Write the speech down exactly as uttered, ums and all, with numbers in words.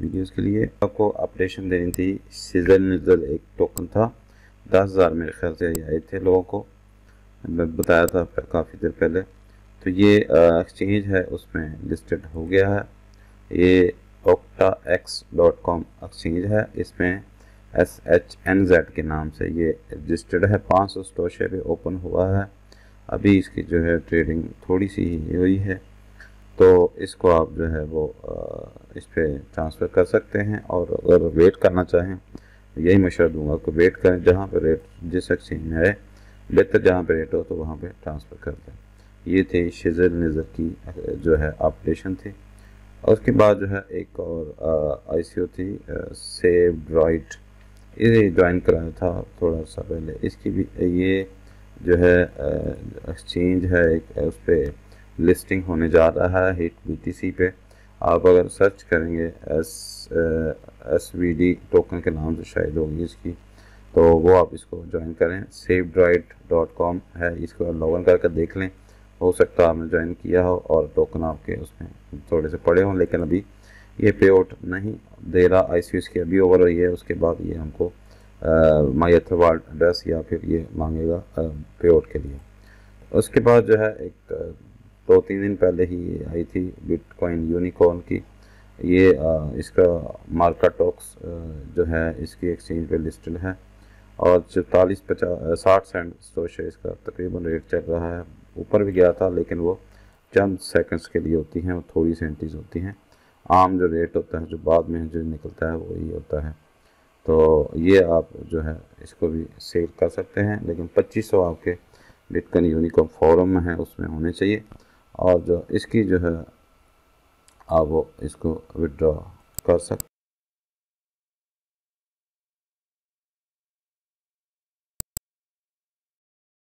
Videos के लिए। आपको अपडेशन देनी थी। सिजल निजल एक टोकन था, दस हज़ार मेरे ख्याल से आए थे लोगों को, मैं बताया था काफ़ी देर पहले। तो ये एक्सचेंज है उसमें लिस्टेड हो गया है। ये Okta X dot com exchange है, इसमें एस एच एन जेड के नाम से ये रजिस्टर्ड है। पाँच सौ स्टोशे पे ओपन हुआ है। अभी इसकी जो है ट्रेडिंग थोड़ी सी ही हुई है, तो इसको आप जो है वो इस पर ट्रांसफ़र कर सकते हैं। और अगर वेट करना चाहें यही मशवरा दूंगा कि वेट करें, जहाँ पर रेट जिस एक्सचेंज में है बेहतर जहाँ पे रेट हो तो वहाँ पे ट्रांसफ़र कर दें। ये थी शिज़ल निज़र की जो है अपडेशन थी। और उसके बाद जो है एक और आई सी ओ थी सेव ड्राइट, ये ज्वाइन कराया था थोड़ा सा पहले। इसकी भी ये जो है एक्सचेंज है एक, उस पर लिस्टिंग होने जा रहा है हिट बी टी सी पे। आप अगर सर्च करेंगे S S V D token के नाम से शायद होगी इसकी, तो वो आप इसको ज्वाइन करें। सेव ड्राइट डॉट कॉम है, इसको लॉगिन करके देख लें। हो सकता है आपने ज्वाइन किया हो और टोकन आपके उसमें थोड़े से पड़े हों, लेकिन अभी ये पे आउट नहीं दे रहा। आई सी की अभी ओवर हुई है, उसके बाद ये हमको माई एथरवाल्ट एड्रेस या फिर ये मांगेगा पे आउट के लिए। उसके बाद जो है एक दो तीन दिन पहले ही आई थी बिटकॉइन यूनिकॉर्न की। ये आ, इसका मार्केट टॉक्स जो है इसकी एक्सचेंज पे लिस्टेड है और चौतालीस पचास साठ सेंट स्टोशे इसका तकरीबन रेट चल रहा है। ऊपर भी गया था लेकिन वो चंद सेकंड्स के लिए होती हैं, वो थोड़ी सेंटीज होती हैं। आम जो रेट होता है जो बाद में जो निकलता है वही होता है। तो ये आप जो है इसको भी सेल कर सकते हैं, लेकिन पच्चीस सौ आपके बिटकॉइन यूनिकॉर्न फोरम में है उसमें होने चाहिए। और जो इसकी जो है आप वो इसको विड्रॉ कर सकते